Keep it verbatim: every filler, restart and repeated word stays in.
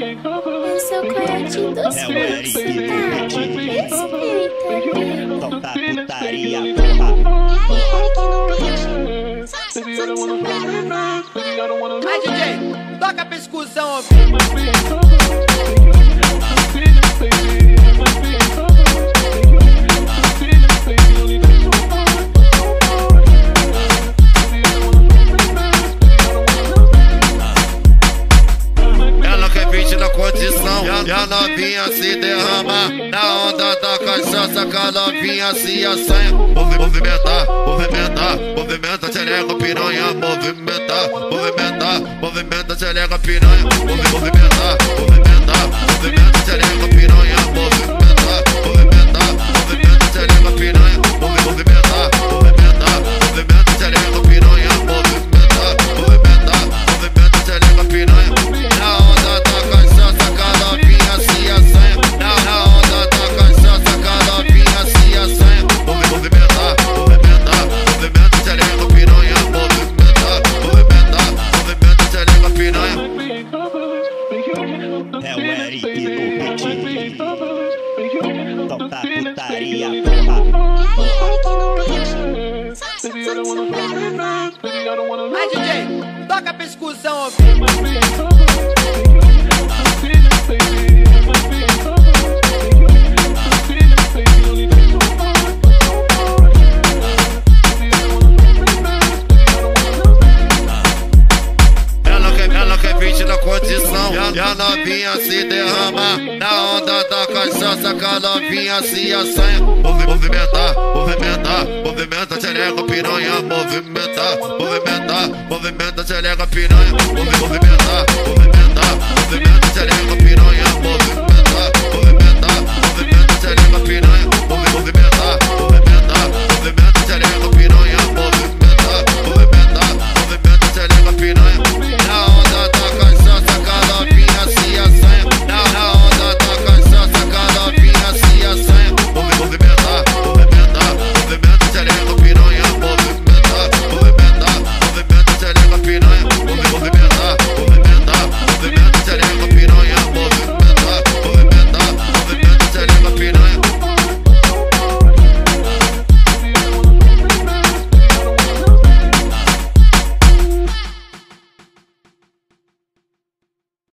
Eu sou coiote dos É o Eric do Respeita, Toca putaria, porra. Vai, D J, toca pra excursão, Ela quer beat na condição e a novinha se derrama na onda da cachaça, que a novinha se assanha. Movi movimentar, movimentar, movimenta, xereca, piranha. Movimentar, movimentar, movimenta, xereca, piranha. Movi movimentar, movimentar, movimenta, xereca, piranha. Movimentar, movimentar, movimenta, xereca, piranha. Movi movimentar, movimentar, movimenta, xereca, piranha. Movimentar, movimentar, movimenta, xereca, piranha. Na onda da cachaça, que a novinha se assanha. Na onda da cachaça, que a novinha se assanha. Movi movimentar, movimentar, movimenta, xereca, piranha. Movimentar, movimentar, movimenta, xereca, piranha. É o Eric do Toca putaria, porra. Vai, D J, toca pra excursão, Ela quer beat na condição e a novinha se derrama na onda da cachaça, que a novinha se assanha. Movi movimentar, movimentar, movimenta, xereca, piranha. Movimentar, movimentar, movimenta, xereca, piranha. Movi movimentar, movimentar, movimenta,